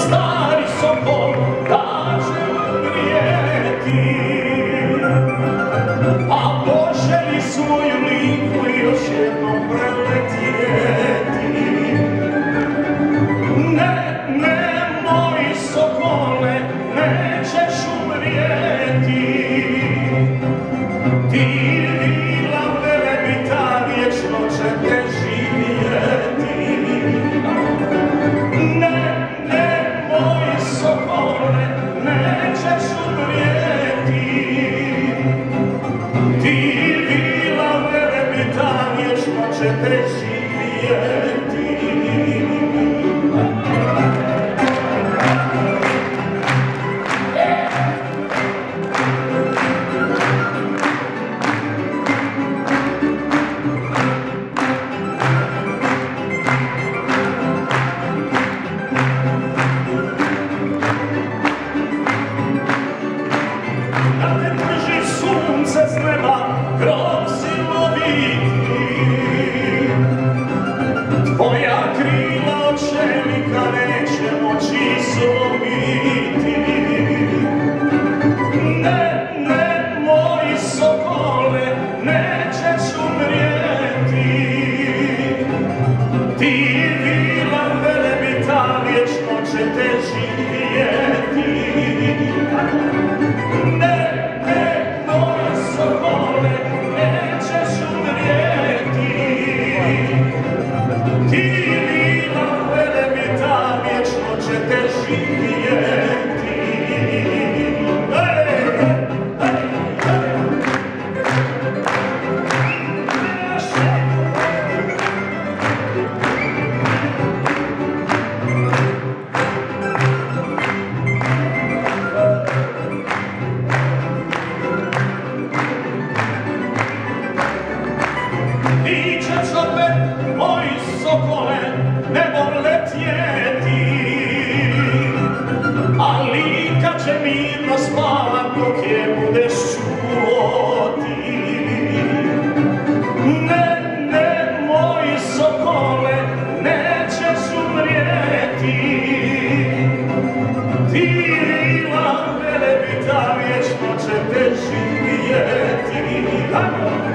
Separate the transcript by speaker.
Speaker 1: stari Sokol da će umrijeti, a poželi svoju liku još jednom preletjeti. Ne, ne, moj Sokole, nećeš umrijeti, ti vila velebita vječno će te živjeti. Ne, ne, moj Sokole, nećeš umrijeti, ti vila velebita vječno će te živjeti. Sunce s neba, grom siloviti, tvoja krila od čelika neće moći slomiti. Ne, ne, moj Sokole, nećeš umrijeti, ti vila velebita vječno će te živjeti. Sokole, nećeš umrijeti, ti vila velebita vječno će te živjeti. Ti ćeš opet, moj Sokole, nebom letjeti, ali kad će mirno spavat dok je budeš čuo ti. Ne, ne, moj Sokole, nećeš umrijeti, ti vila velebita vječno će te živjeti.